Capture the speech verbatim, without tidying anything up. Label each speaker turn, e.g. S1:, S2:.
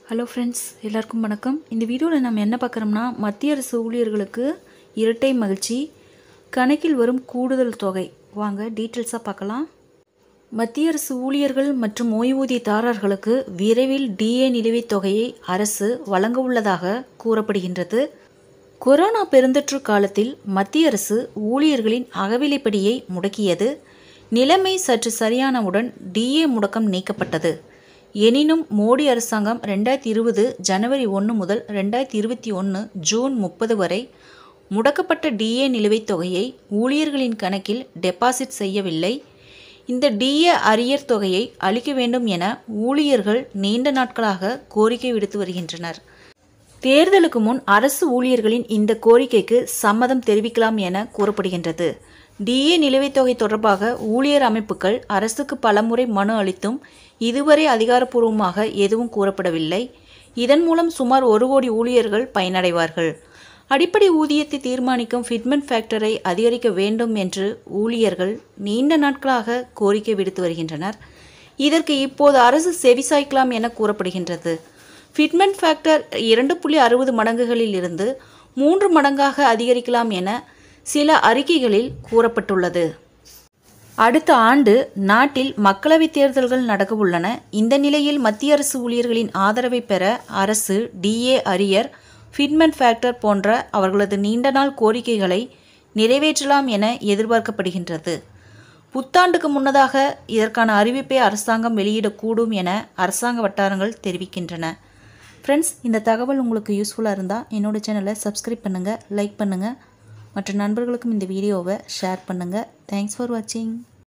S1: Hello friends, எல்லாருக்கும் வணக்கம். இந்த வீடியோவில் நம்ம என்ன பார்க்குறோம்னா, மத்திய அரசு ஊழியர்களுக்கு இரட்டை மகிழ்ச்சி, கணக்கில் வரும் கூடுதல் தொகை. வாங்க டீட்டெயில்ஸாக பார்க்கலாம். மத்திய அரசு ஊழியர்கள் மற்றும் ஓய்வூதியதாரர்களுக்கு விரைவில் டிஏ நிலுவைத் தொகையை அரசு வழங்க உள்ளதாக கூறப்படுகின்றது. கொரோனா பெருந்தொற்று காலத்தில் மத்திய அரசு ஊழியர்களின் அகவிலைப்படியை முடக்கியது. நிலைமை சற்று சரியானவுடன் டிஏ முடக்கம் நீக்கப்பட்டது. எனினும் மோடி அரசாங்கம் ரெண்டாயிரத்தி இருபது ஜனவரி ஒன்று முதல் ரெண்டாயிரத்தி இருபத்தி ஒன்று ஜூன் முப்பது வரை முடக்கப்பட்ட டிஏ நிலுவைத் தொகையை ஊழியர்களின் கணக்கில் டெபாசிட் செய்யவில்லை. இந்த டிஏ அரியர் தொகையை அளிக்க வேண்டும் என ஊழியர்கள் நீண்ட நாட்களாக கோரிக்கை விடுத்து வருகின்றனர். தேர்தலுக்கு முன் அரசு ஊழியர்களின் இந்த கோரிக்கைக்கு சம்மதம் தெரிவிக்கலாம் என கூறப்படுகின்றது. டிஏ நிலுவைத் தொகை தொடர்பாக ஊழியர் அமைப்புகள் அரசுக்கு பலமுறை மனு அளித்தும் இதுவரை அதிகாரப்பூர்வமாக எதுவும் கூறப்படவில்லை. இதன் மூலம் சுமார் ஒரு கோடி ஊழியர்கள் பயனடைவார்கள். அடிப்படை ஊதியத்தை தீர்மானிக்கும் ஃபிட்மெண்ட் ஃபேக்டரை அதிகரிக்க வேண்டும் என்று ஊழியர்கள் நீண்ட நாட்களாக கோரிக்கை விடுத்து வருகின்றனர். இதற்கு இப்போது அரசு செவிசாய்க்கலாம் என கூறப்படுகின்றது. ஃபிட்மெண்ட் ஃபேக்டர் இரண்டு புள்ளி அறுபது மடங்குகளில் இருந்து மூன்று மடங்காக அதிகரிக்கலாம் என சில அறிக்கைகளில் கூறப்பட்டுள்ளது. அடுத்த ஆண்டு நாட்டில் மக்களவைத் தேர்தல்கள் நடக்க உள்ளன. இந்த நிலையில் மத்திய அரசு ஊழியர்களின் ஆதரவை பெற அரசு டிஏ அரியர், ஃபிட்மெண்ட் ஃபேக்டர் போன்ற அவர்களது நீண்ட நாள் கோரிக்கைகளை நிறைவேற்றலாம் என எதிர்பார்க்கப்படுகின்றது. புத்தாண்டுக்கு முன்னதாக இதற்கான அறிவிப்பை அரசாங்கம் வெளியிடக்கூடும் என அரசாங்க வட்டாரங்கள் தெரிவிக்கின்றன. ஃப்ரெண்ட்ஸ், இந்த தகவல் உங்களுக்கு யூஸ்ஃபுல்லாக இருந்தால் என்னோடய சேனலை சப்ஸ்கிரைப் பண்ணுங்கள், லைக் பண்ணுங்கள், மற்ற நண்பர்களுக்கும் இந்த வீடியோவை ஷேர் பண்ணுங்கள். தேங்க்ஸ் ஃபார் வாட்சிங்.